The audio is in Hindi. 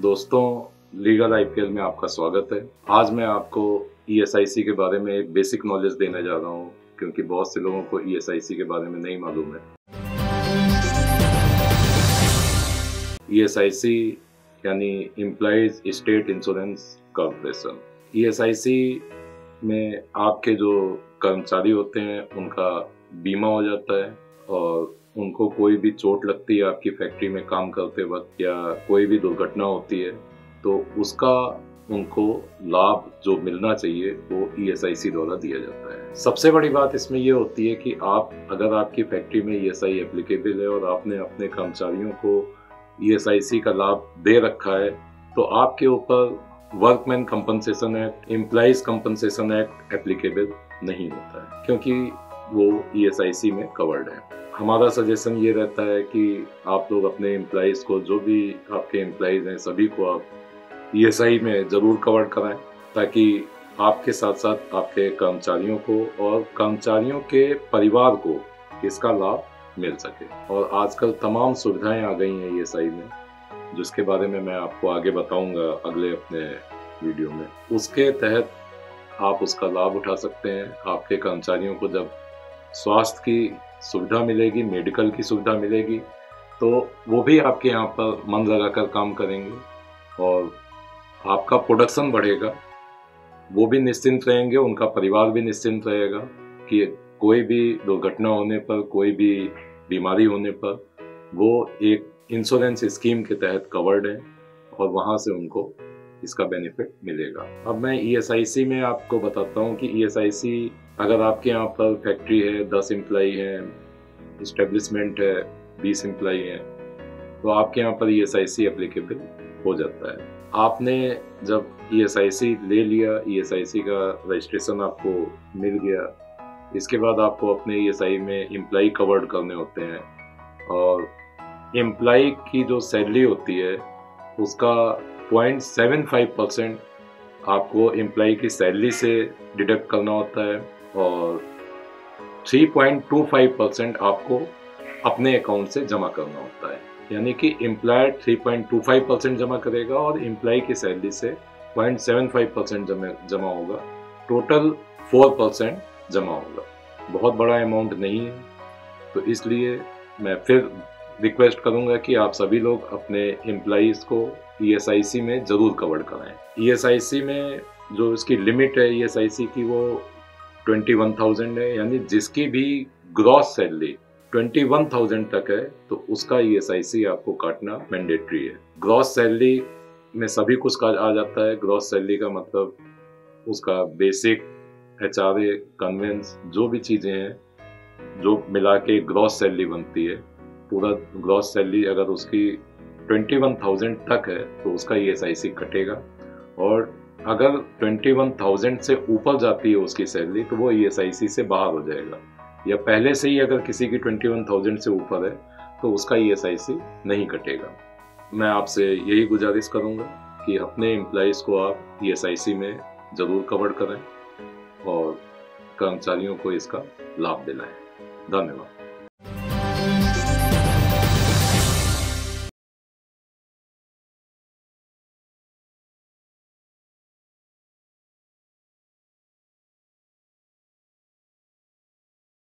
दोस्तों, लीगल आईपीएल में आपका स्वागत है। आज मैं आपको ईएसआईसी के बारे में एक बेसिक नॉलेज देने जा रहा हूँ, क्योंकि बहुत से लोगों को ईएसआईसी के बारे में नहीं मालूम है। ईएसआईसी यानी employees state insurance corporation. ESIC में आपके जो कर्मचारी होते हैं उनका बीमा हो जाता है और उनको कोई भी चोट लगती है आपकी फैक्ट्री में काम करते वक्त या कोई भी दुर्घटना होती है तो उसका उनको लाभ जो मिलना चाहिए वो ईएसआईसी द्वारा दिया जाता है। सबसे बड़ी बात इसमें ये होती है कि अगर आपकी फैक्ट्री में ईएसआई एप्लीकेबल है और आपने अपने कर्मचारियों को ईएसआईसी का लाभ दे रखा है तो आपके ऊपर workman compensation act, employees compensation act applicable नहीं होता है, क्योंकि वो ईएसआईसी में कवर्ड है। हमारा सजेशन ये रहता है कि आप लोग अपने एम्प्लॉइज को, जो भी आपके एम्प्लॉइज हैं, सभी को आप ईएसआई में ज़रूर कवर कराएं, ताकि आपके साथ साथ आपके कर्मचारियों को और कर्मचारियों के परिवार को इसका लाभ मिल सके। और आजकल तमाम सुविधाएं आ गई हैं ईएसआई में, जिसके बारे में मैं आपको आगे बताऊंगा अगले अपने वीडियो में। उसके तहत आप उसका लाभ उठा सकते हैं। आपके कर्मचारियों को जब स्वास्थ्य की सुविधा मिलेगी, मेडिकल की सुविधा मिलेगी, तो वो भी आपके यहाँ पर मन लगाकर काम करेंगे और आपका प्रोडक्शन बढ़ेगा। वो भी निश्चिंत रहेंगे, उनका परिवार भी निश्चिंत रहेगा कि कोई भी दुर्घटना होने पर, कोई भी बीमारी होने पर वो एक इंश्योरेंस स्कीम के तहत कवर्ड है और वहाँ से उनको इसका बेनिफिट मिलेगा। अब मैं ईएसआईसी में आपको बताता हूँ कि ईएसआईसी, अगर आपके यहाँ पर फैक्ट्री है, 10 एम्प्लॉई हैं, इस्टेब्लिशमेंट है, 20 एम्प्लॉई हैं, तो आपके यहाँ पर ईएसआईसी एप्लीकेबल हो जाता है। आपने जब ईएसआईसी ले लिया, ईएसआईसी का रजिस्ट्रेशन आपको मिल गया, इसके बाद आपको अपने ईएसआई में एम्प्लॉई कवर्ड करने होते हैं और एम्प्लॉई की जो सैलरी होती है उसका 0.75% आपको एम्प्लॉई की सैलरी से डिडक्ट करना होता है और 3.25% आपको अपने अकाउंट से जमा करना होता है। यानी कि एम्प्लॉयर 3.25% जमा करेगा और एम्प्लॉई की सैलरी से 0.75% जमा होगा। टोटल 4% जमा होगा। बहुत बड़ा अमाउंट नहीं है, तो इसलिए मैं फिर रिक्वेस्ट करूंगा कि आप सभी लोग अपने एम्प्लॉइज को ईएसआईसी में ज़रूर कवर कराएं। ईएसआईसी में जो इसकी लिमिट है ईएसआईसी की वो 21,000 है, यानी जिसकी भी ग्रॉस सैलरी 21,000 तक है तो उसका ईएसआईसी आपको काटना मैंडेटरी है। ग्रॉस सैलरी में सभी कुछ आ जाता है। ग्रॉस सैलरी का मतलब उसका बेसिक, एचआरए, कन्वेंस, जो भी चीज़ें हैं जो मिला के ग्रॉस सैलरी बनती है, पूरा ग्रॉस सैलरी अगर उसकी 21,000 तक है तो उसका ईएसआईसी कटेगा और अगर 21,000 से ऊपर जाती है उसकी सैलरी तो वो ईएसआईसी से बाहर हो जाएगा, या पहले से ही अगर किसी की 21,000 से ऊपर है तो उसका ईएसआईसी नहीं कटेगा। मैं आपसे यही गुजारिश करूंगा कि अपने एम्प्लॉइज़ को आप ईएसआईसी में ज़रूर कवर करें और कर्मचारियों को इसका लाभ दिलाएं। धन्यवाद।